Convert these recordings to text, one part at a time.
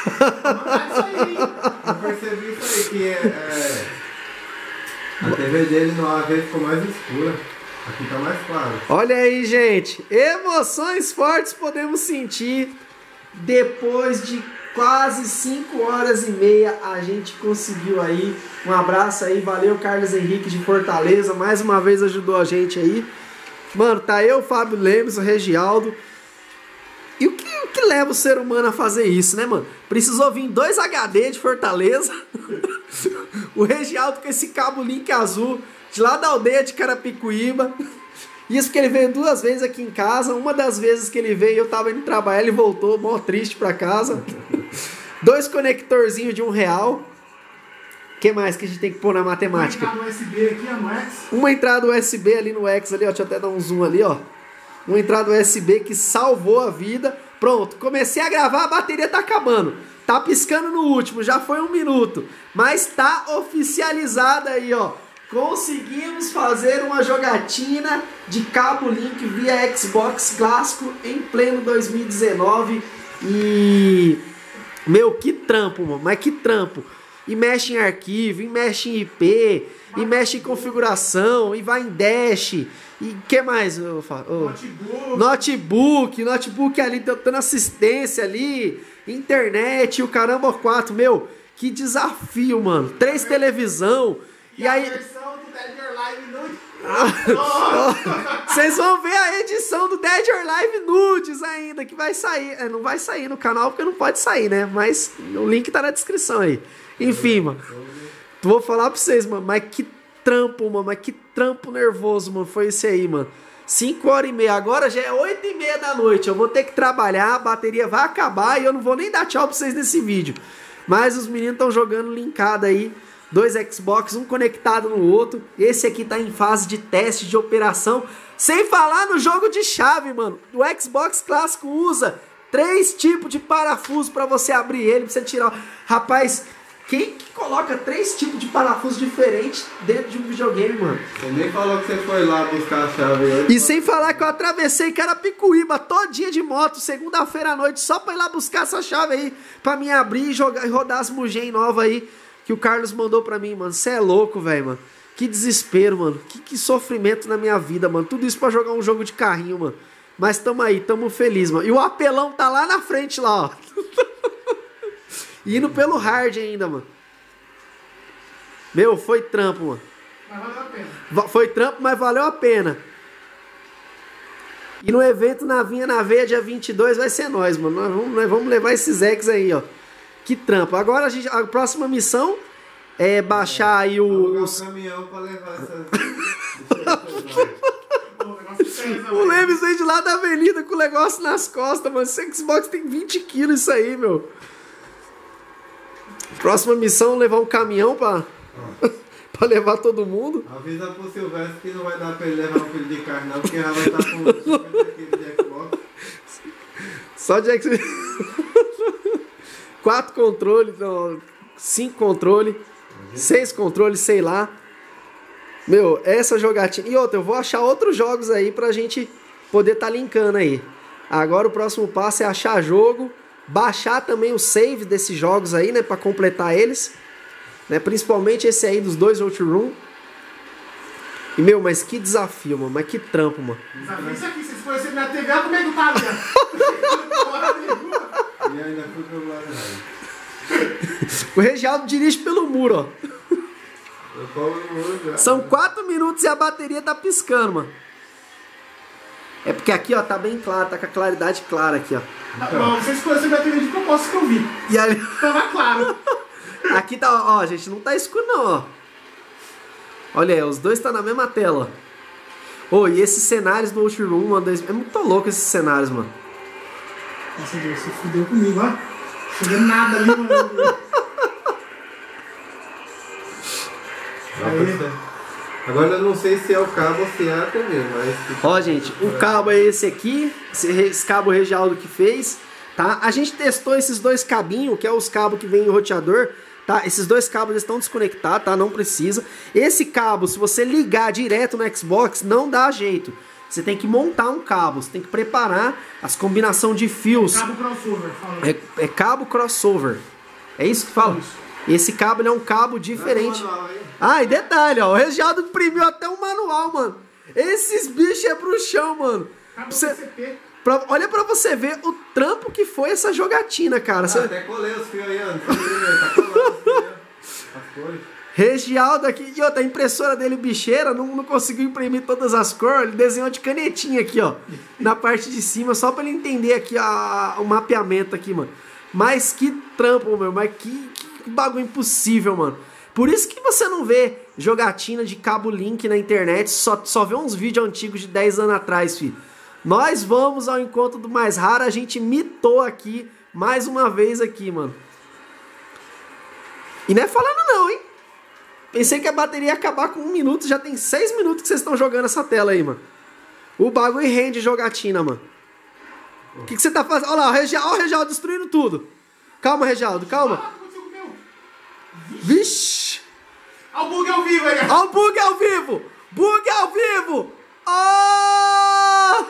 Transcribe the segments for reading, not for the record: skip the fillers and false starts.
Eu percebi isso aí, que a TV dele no AV ficou mais escura. Aqui tá mais claro. Olha aí, gente. Emoções fortes podemos sentir. Depois de quase 5 horas e meia, a gente conseguiu aí. Um abraço aí. Valeu, Carlos Henrique de Fortaleza. Mais uma vez ajudou a gente aí. Mano, tá eu, Fábio Lemos, o Regialdo. E o que leva o ser humano a fazer isso, né, mano? Precisou vir 2 HD de Fortaleza. O Regialdo com esse cabo link azul de lá da aldeia de Carapicuíba. Isso porque ele veio 2 vezes aqui em casa. Uma das vezes que ele veio, eu tava indo trabalhar, ele voltou, mó triste pra casa. 2 conectorzinhos de R$1. O que mais que a gente tem que pôr na matemática? Uma entrada USB aqui, ó, no X. Uma entrada USB ali no X, ali, ó. Deixa eu até dar um zoom ali, ó. Uma entrada USB que salvou a vida. Pronto, comecei a gravar, a bateria tá acabando. Tá piscando no último, já foi 1 minuto. Mas tá oficializada aí, ó. Conseguimos fazer uma jogatina de cabo link via Xbox clássico em pleno 2019. E... meu, que trampo, mano. Mas que trampo. E mexe em arquivo, e mexe em IP, e mexe em configuração, e vai em dash. E que mais? Notebook ali, dando assistência ali, internet, o caramba 4. Meu, que desafio, mano. 3 televisão. E aí... a versão do Dead or Alive Nudes. Vocês vão ver a edição do Dead or Alive Nudes ainda, que vai sair. Não vai sair no canal porque não pode sair, né? Mas o link tá na descrição aí. Enfim, mano. Vou falar pra vocês, mano. Mas que trampo, mano. Mas que trampo nervoso, mano. Foi esse aí, mano. 5 horas e meia. Agora já é 8 e meia da noite. Eu vou ter que trabalhar. A bateria vai acabar. E eu não vou nem dar tchau pra vocês nesse vídeo. Mas os meninos estão jogando linkado aí. 2 Xbox, um conectado no outro. Esse aqui tá em fase de teste de operação. Sem falar no jogo de chave, mano. O Xbox clássico usa 3 tipos de parafuso pra você abrir ele, pra você tirar. Rapaz, quem que coloca 3 tipos de parafuso diferentes dentro de um videogame, mano? Você nem falou que você foi lá buscar a chave hoje. E sem falar que eu atravessei Carapicuíba todinha de moto, segunda-feira à noite, só pra ir lá buscar essa chave aí, pra me abrir e rodar as Mugen novas aí, que o Carlos mandou pra mim, mano. Você é louco, velho, mano. Que desespero, mano. Que sofrimento na minha vida, mano. Tudo isso pra jogar um jogo de carrinho, mano. Mas tamo aí, tamo feliz, mano. E o apelão tá lá na frente, lá, ó. Indo pelo hard ainda, mano. Meu, foi trampo, mano. Mas valeu a pena. Foi trampo, mas valeu a pena. E no evento na Vinha na Veia, dia 22, vai ser nós, mano. Nós vamos levar esses ex aí, ó. Que trampo. Agora a próxima missão é baixar aí os... um caminhão pra levar essas... O Lemes vem de lá da avenida com o negócio nas costas, mano. Esse Xbox tem 20 quilos isso aí, meu. Próxima missão, levar um caminhão pra levar todo mundo. Avisa pro Silvestre que não vai dar pra ele levar um quilo de carne não, porque ela vai estar com 50 quilos de Xbox. Só de Xbox. 4 controles, 5 controles, 6 controles, sei lá. Meu, essa jogatina... E outra, eu vou achar outros jogos aí pra gente poder tá linkando aí. Agora o próximo passo é achar jogo, baixar também o save desses jogos aí, né, pra completar eles. Né, principalmente esse aí dos 2 Outroom. E, meu, mas que desafio, mano. Mas que trampo, mano. Desafio isso aqui. Se for minha TV, eu comigo tá ali, E ainda fui pelo lado errado. O Regialdo dirige pelo muro, ó. Eu colo no muro já. São 4 minutos e a bateria tá piscando, mano. É porque aqui, ó, tá bem claro, tá com a claridade clara aqui, ó. Não, você escolheu minha TV de propósito que eu vi. E ali... Tava claro. Aqui tá, ó, gente, não tá escuro não, ó. Olha aí, os dois tá na mesma tela. Ô, e esses cenários do Outroom, mano, é muito louco esses cenários, mano. Nossa, Deus, você fudeu comigo, ó. Não vendo nada ali, mano. Agora eu não sei se é o cabo ou se é a TV, mas... Ó, gente, o cabo é esse aqui, esse cabo Regialdo que fez, tá? A gente testou esses 2 cabinhos, que é os cabos que vem em roteador, tá? Esses 2 cabos estão desconectados, tá? Não precisa. Esse cabo, se você ligar direto no Xbox, não dá jeito. você tem que montar um cabo, você tem que preparar as combinações de fios. Cabo crossover, fala. É cabo crossover. É isso que fala? Esse cabo ele é um cabo diferente. Ah, e detalhe, ó. O Regialdo imprimiu até um manual, mano. Esses bichos é bruxão, mano. Cabo Você, PCP. olha pra você ver o trampo que foi essa jogatina, cara. Você, Até colei os fios aí, ó. Tá colando os fios aí, ó. As cores. Regialdo aqui, e outra, a impressora dele bicheira, não conseguiu imprimir todas as cores, ele desenhou de canetinha aqui, ó, na parte de cima, só pra ele entender aqui o mapeamento aqui, mano. Mas que trampo, meu, mas que bagulho impossível, mano. Por isso que você não vê jogatina de cabo link na internet, só vê uns vídeos antigos de 10 anos atrás, filho. Nós vamos ao encontro do mais raro, a gente mitou aqui, mais uma vez aqui, mano. E não é falando não, hein? Pensei que a bateria ia acabar com 1 minuto, já tem 6 minutos que vocês estão jogando essa tela aí, mano. O bagulho rende jogatina, mano. O que você tá fazendo? Olha lá, o Regialdo destruindo tudo. Calma, Regialdo, calma. Ah, o que aconteceu com o meu? Vixe! Olha o bug ao vivo aí. Olha o bug ao vivo! Bug ao vivo! Oh!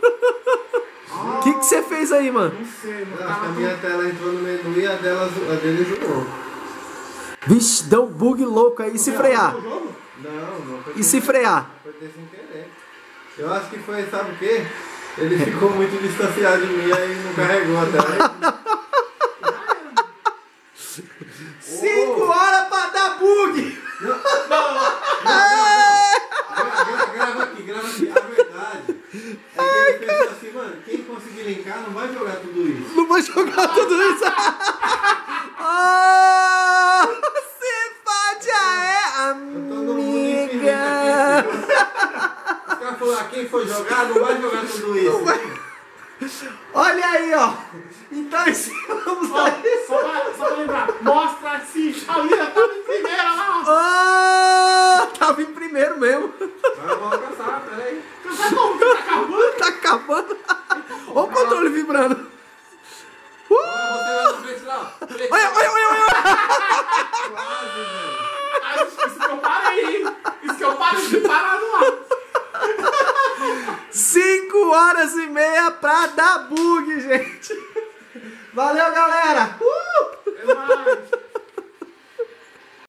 O que você fez aí, mano? Não sei, não Acho que tava a minha tela entrou no menu e a dele jogou. Vixe, deu um bug louco aí. E se frear? o jogo? Não foi. E se frear? Foi sem querer. Eu acho que foi, sabe o quê? Ele ficou muito distanciado de mim, aí não carregou a tela. 5 horas pra dar bug! Grava aqui. A verdade é que ele pensou assim, mano, quem conseguir linkar não vai jogar tudo isso. Não vou jogar tudo isso! Oh, se pode Todo mundo infinito amiga! aqui. Os caras falaram, quem for jogar não vai jogar tudo isso. Olha aí, ó! Então ensinamos Ó, aí! só pra lembrar, mostra assim. A Lira tava em primeira lá. Oh, tava em primeiro mesmo! Agora vamos caçar, peraí. Tá como? Tá acabando? Tá acabando! Olha o controle vibrando! Você vai na frente lá. Olha! Quase, velho. Ah, isso que eu parei, hein? Isso que eu parei de parar no ar. 5 horas e meia pra dar bug, gente! Valeu, galera! É nóis.